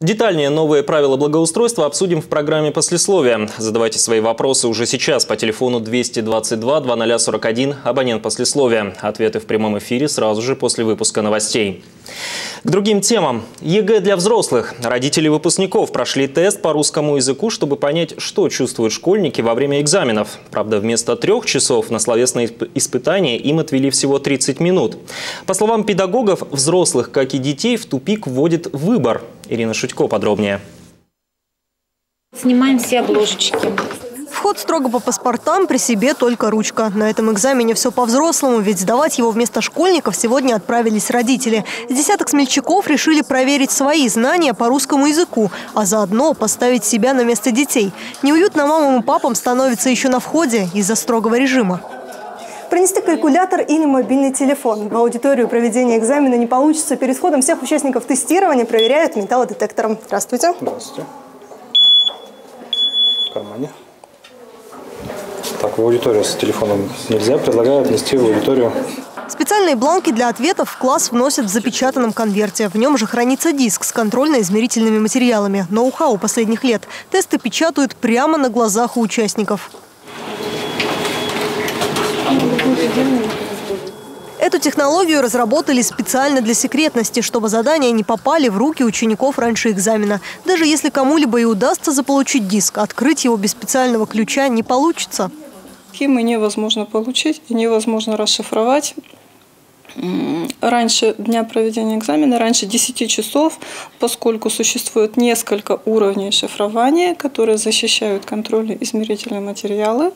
Детальнее новые правила благоустройства обсудим в программе «Послесловие». Задавайте свои вопросы уже сейчас по телефону 222 2041, абонент «Послесловие». Ответы в прямом эфире сразу же после выпуска новостей. К другим темам. ЕГЭ для взрослых. Родители выпускников прошли тест по русскому языку, чтобы понять, что чувствуют школьники во время экзаменов. Правда, вместо 3 часов на словесное испытание им отвели всего 30 минут. По словам педагогов, взрослых, как и детей, в тупик вводит выбор. Ирина Шутько подробнее. Снимаем все обложечки. Вход строго по паспортам, при себе только ручка. На этом экзамене все по-взрослому, ведь сдавать его вместо школьников сегодня отправились родители. С десяток смельчаков решили проверить свои знания по русскому языку, а заодно поставить себя на место детей. Неуютно мамам и папам становится еще на входе из-за строгого режима. Принести калькулятор или мобильный телефон. В аудиторию проведения экзамена не получится. Перед входом всех участников тестирования проверяют металлодетектором. Здравствуйте. Здравствуйте. В кармане. Так, в аудиторию с телефоном нельзя. Предлагаю отнести в аудиторию. Специальные бланки для ответов в класс вносят в запечатанном конверте. В нем же хранится диск с контрольно-измерительными материалами. Ноу-хау последних лет. Тесты печатают прямо на глазах у участников. Эту технологию разработали специально для секретности, чтобы задания не попали в руки учеников раньше экзамена. Даже если кому-либо и удастся заполучить диск, открыть его без специального ключа не получится. Схемы невозможно получить и невозможно расшифровать. Раньше дня проведения экзамена, раньше 10 часов, поскольку существует несколько уровней шифрования, которые защищают контрольно-измерительные материалы,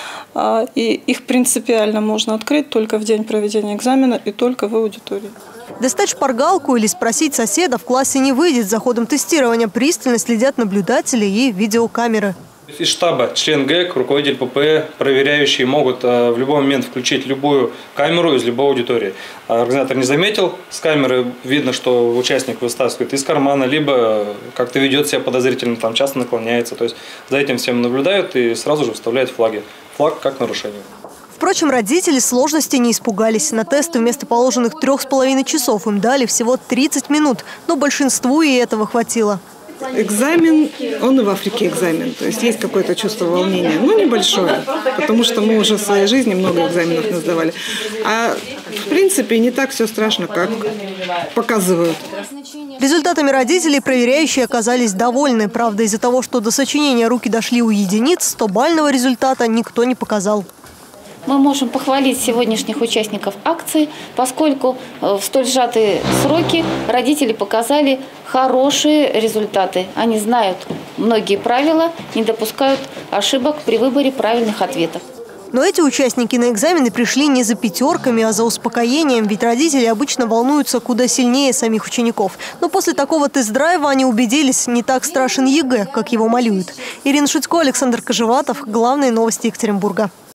и их принципиально можно открыть только в день проведения экзамена и только в аудитории. Достать шпаргалку или спросить соседа в классе не выйдет. За ходом тестирования пристально следят наблюдатели и видеокамеры. Из штаба член ГЭК, руководитель ППЭ, проверяющие могут в любой момент включить любую камеру из любой аудитории. Организатор не заметил, с камеры видно, что участник вытаскивает из кармана, либо как-то ведет себя подозрительно, там часто наклоняется. То есть за этим всем наблюдают и сразу же вставляют флаги. Флаг как нарушение. Впрочем, родители сложности не испугались. На тесты вместо положенных 3,5 часов им дали всего 30 минут, но большинству и этого хватило. Экзамен, он и в Африке экзамен. То есть есть какое-то чувство волнения, но небольшое, потому что мы уже в своей жизни много экзаменов не сдавали. А в принципе не так все страшно, как показывают. Результатами родителей проверяющие оказались довольны. Правда, из-за того, что до сочинения руки дошли у единиц, 100-бального результата никто не показал. Мы можем похвалить сегодняшних участников акции, поскольку в столь сжатые сроки родители показали хорошие результаты. Они знают многие правила, не допускают ошибок при выборе правильных ответов. Но эти участники на экзамены пришли не за пятерками, а за успокоением, ведь родители обычно волнуются куда сильнее самих учеников. Но после такого тест-драйва они убедились, не так страшен ЕГЭ, как его малюют. Ирина Шутько, Александр Кожеватов. Главные новости Екатеринбурга.